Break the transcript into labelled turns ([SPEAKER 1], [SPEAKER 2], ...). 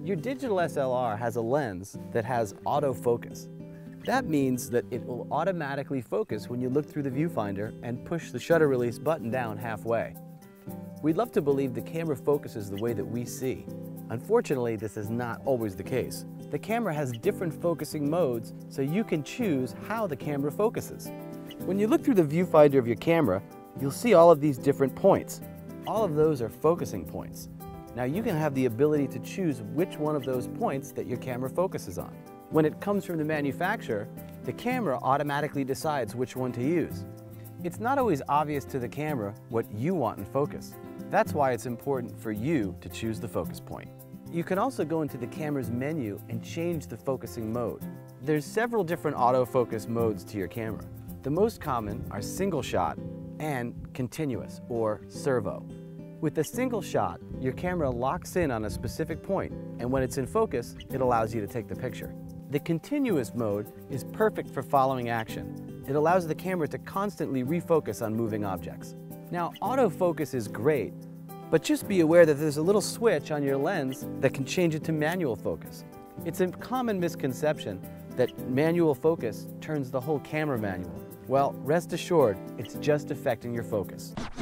[SPEAKER 1] Your digital SLR has a lens that has autofocus. That means that it will automatically focus when you look through the viewfinder and push the shutter release button down halfway. We'd love to believe the camera focuses the way that we see. Unfortunately, this is not always the case. The camera has different focusing modes, so you can choose how the camera focuses. When you look through the viewfinder of your camera, you'll see all of these different points. All of those are focusing points. Now you can have the ability to choose which one of those points that your camera focuses on. When it comes from the manufacturer, the camera automatically decides which one to use. It's not always obvious to the camera what you want in focus. That's why it's important for you to choose the focus point. You can also go into the camera's menu and change the focusing mode. There's several different autofocus modes to your camera. The most common are single shot and continuous, or servo. With a single shot, your camera locks in on a specific point, and when it's in focus, it allows you to take the picture. The continuous mode is perfect for following action. It allows the camera to constantly refocus on moving objects. Now, autofocus is great, but just be aware that there's a little switch on your lens that can change it to manual focus. It's a common misconception that manual focus turns the whole camera manual. Well, rest assured, it's just affecting your focus.